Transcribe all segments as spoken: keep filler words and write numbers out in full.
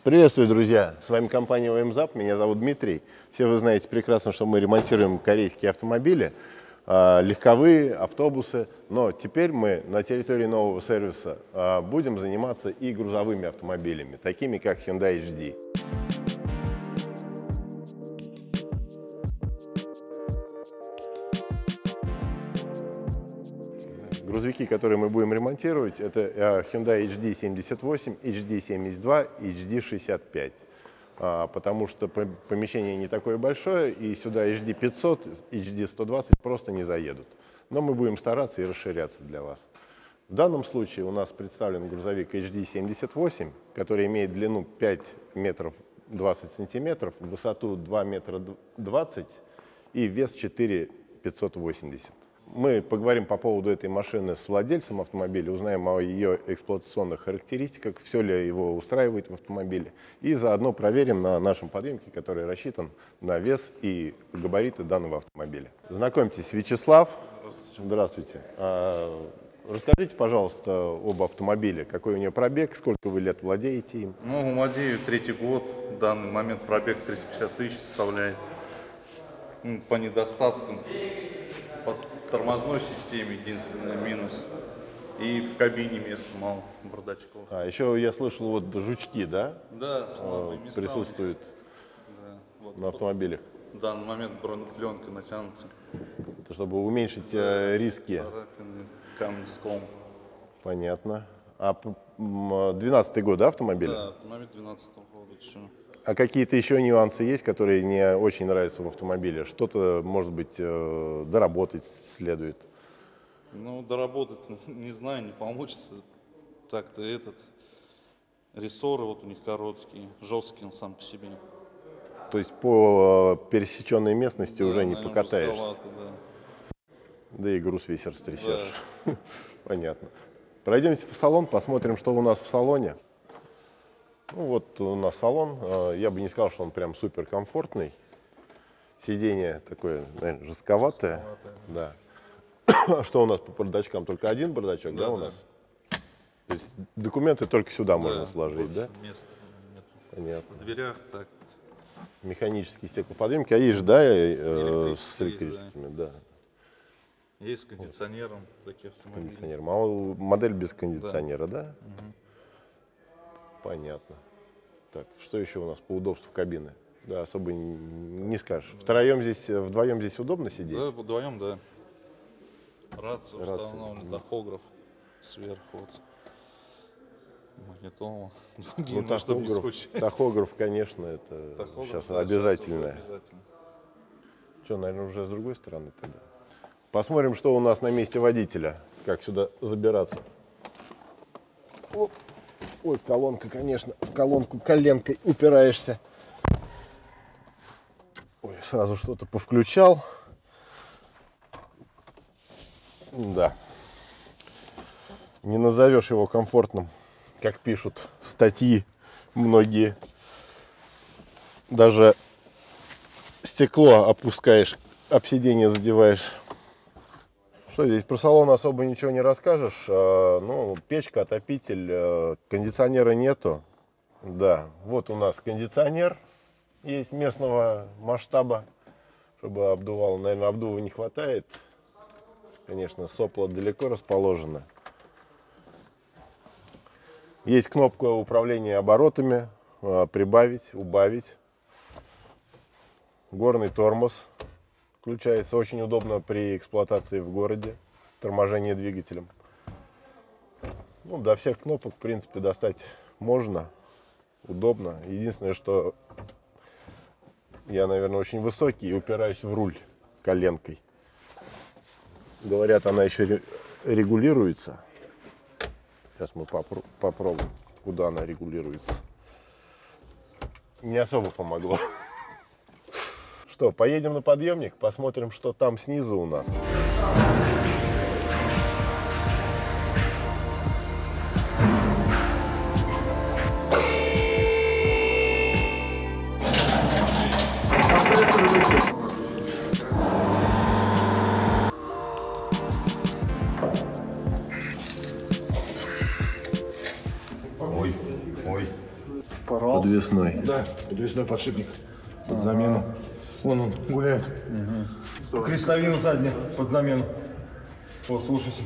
Приветствую, друзья! С вами компания ОМЗАП, меня зовут Дмитрий. Все вы знаете прекрасно, что мы ремонтируем корейские автомобили, э, легковые, автобусы. Но теперь мы на территории нового сервиса э, будем заниматься и грузовыми автомобилями, такими как Hyundai эйч ди. Грузовики, которые мы будем ремонтировать, это Hyundai эйч ди семьдесят восемь, эйч ди семьдесят два, эйч ди шестьдесят пять. Потому что помещение не такое большое, и сюда эйч ди пятьсот, эйч ди сто двадцать просто не заедут. Но мы будем стараться и расширяться для вас. В данном случае у нас представлен грузовик эйч ди семьдесят восемь, который имеет длину пять метров двадцать сантиметров, высоту два метра двадцать и вес четыре тысячи пятьсот восемьдесят. Мы поговорим по поводу этой машины с владельцем автомобиля, узнаем о ее эксплуатационных характеристиках, все ли его устраивает в автомобиле, и заодно проверим на нашем подъемнике, который рассчитан на вес и габариты данного автомобиля. Знакомьтесь, Вячеслав. Здравствуйте. Здравствуйте. А, расскажите, пожалуйста, об автомобиле. Какой у него пробег, сколько вы лет владеете им? Ну, владею третий год. В данный момент пробег триста пятьдесят тысяч составляет. Ну, по недостаткам. По тормозной системе единственный минус. И в кабине места мало, бардачков. А, еще я слышал, вот жучки, да? Да, слабые места присутствуют да, вот, на автомобилях. В данный момент бронепленка натянута. Чтобы уменьшить да, риски. Царапины, камни, ском. Понятно. А двенадцатый год, да, автомобиль? Да, автомобиль двенадцатого года. Все. А какие-то еще нюансы есть, которые не очень нравятся в автомобиле? Что-то, может быть, доработать следует? Ну, доработать, не знаю, не получится. Так-то этот, рессоры вот у них короткие, жесткие он сам по себе. То есть по пересеченной местности да, уже не покатаешься? Да. Да и груз весь растрясешь. Да. Понятно. Пройдемте в салон, посмотрим, что у нас в салоне. Ну, вот у нас салон. Я бы не сказал, что он прям супер комфортный. Сиденье такое, наверное, жестковатое. Да. Что у нас по бардачкам? Только один бардачок, да, да у да. нас? То есть документы только сюда да, можно сложить, да? Места нет. Понятно. В дверях так. Механические стеклоподъемники, а есть же, да, э, с электрическими, есть, да. да. Есть с кондиционером такие автомобили. Кондиционер. А модель без кондиционера, да? да? Угу. Понятно. Так, что еще у нас по удобству кабины? Да, особо не, не скажешь. Втроем здесь, вдвоем здесь удобно сидеть? Да, вдвоем, да. Рация установлена, да. Тахограф сверху. Вот. Магнитола. Ну, тахограф, тахограф, конечно, это тахограф, сейчас да, обязательное. Сейчас обязательно. Что, наверное, уже с другой стороны тогда? Посмотрим, что у нас на месте водителя. Как сюда забираться. Оп. Ой, колонка, конечно, в колонку коленкой упираешься. Ой, сразу что-то повключал. Да. Не назовешь его комфортным, как пишут статьи многие. Даже стекло опускаешь, об сиденье задеваешь. Что здесь про салон особо ничего не расскажешь. Ну, печка, отопитель, кондиционера нету. Да, вот у нас кондиционер есть местного масштаба, чтобы обдувало. Наверное, обдува не хватает. Конечно, сопло далеко расположено. Есть кнопка управления оборотами, прибавить, убавить. Горный тормоз. Включается очень удобно при эксплуатации в городе, торможение двигателем. Ну, до всех кнопок, в принципе, достать можно, удобно. Единственное, что я, наверное, очень высокий и упираюсь в руль коленкой. Говорят, она еще регулируется. Сейчас мы попро- попробуем, куда она регулируется. Не особо помогло. Что, поедем на подъемник, посмотрим, что там снизу у нас. Подвесной. Да, подвесной подшипник под замену. Вон он гуляет. Угу. Крестовина задняя под замену. Вот, слушайте.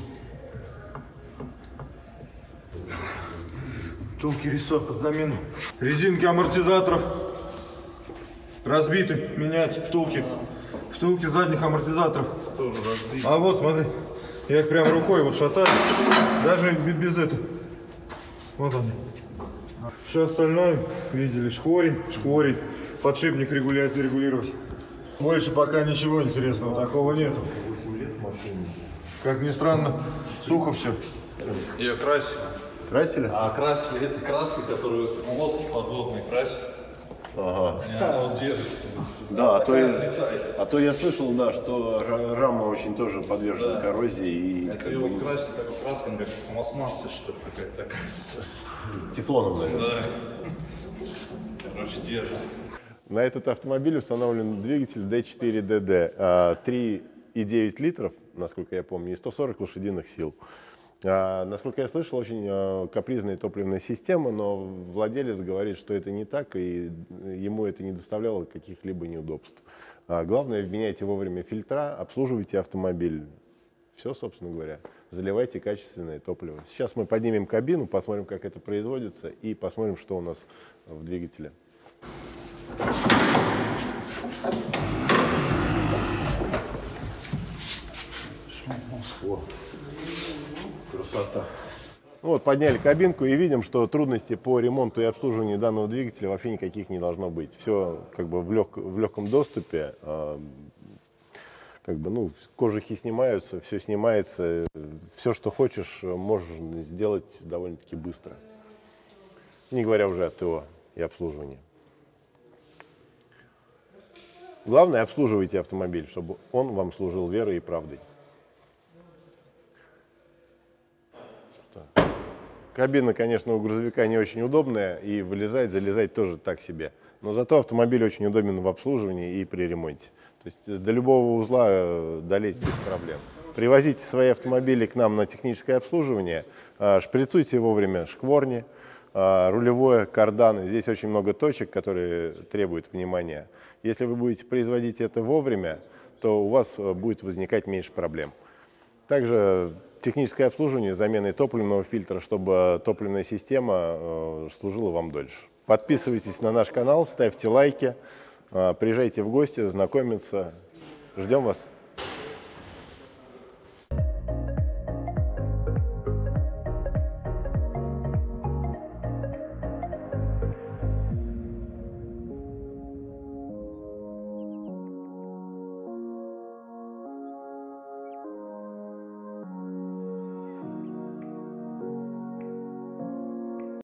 Тонкий рессор под замену. Резинки амортизаторов разбиты. Менять втулки. Втулки задних амортизаторов. Тоже разбиты. А вот, смотри. Я их прям рукой вот шатаю. Даже без этого. Вот они. Все остальное, видели, шкворень, шкворень. Подшипник регулировать, регулировать. Больше пока ничего интересного такого нету. Как ни странно, сухо все. Ее красили. Красили? А красили это краски, которые лодки подводные красят. Ага. И она вот держится. Да, а то, я, а то я слышал, да, что рама очень тоже подвержена, да, коррозии. И это ее вот красит такой краской, как с пластмассой, что ли, какая-то такая. Тефлоном, наверное. Да. Короче, держится. На этот автомобиль установлен двигатель дэ четыре дэ дэ, три и девять литров, насколько я помню, и сто сорок лошадиных сил. А, насколько я слышал, очень а, капризная топливная система, но владелец говорит, что это не так, и ему это не доставляло каких-либо неудобств. А, главное, меняйте вовремя фильтра, обслуживайте автомобиль. Все, собственно говоря. Заливайте качественное топливо. Сейчас мы поднимем кабину, посмотрим, как это производится, и посмотрим, что у нас в двигателе. Красота. Вот, подняли кабинку и видим, что трудностей по ремонту и обслуживанию данного двигателя вообще никаких не должно быть. Все как бы в, лег, в легком доступе. Э, как бы, ну, кожухи снимаются, все снимается. Все, что хочешь, можно сделать довольно-таки быстро. Не говоря уже о ТО и обслуживании. Главное, обслуживайте автомобиль, чтобы он вам служил верой и правдой. Кабина, конечно, у грузовика не очень удобная, и вылезать, залезать тоже так себе. Но зато автомобиль очень удобен в обслуживании и при ремонте. То есть до любого узла долезть без проблем. Привозите свои автомобили к нам на техническое обслуживание, шприцуйте вовремя шкворни, рулевое, карданы. Здесь очень много точек, которые требуют внимания. Если вы будете производить это вовремя, то у вас будет возникать меньше проблем. Также техническое обслуживание, заменой топливного фильтра, чтобы топливная система служила вам дольше. Подписывайтесь на наш канал, ставьте лайки, приезжайте в гости, знакомиться. Ждем вас.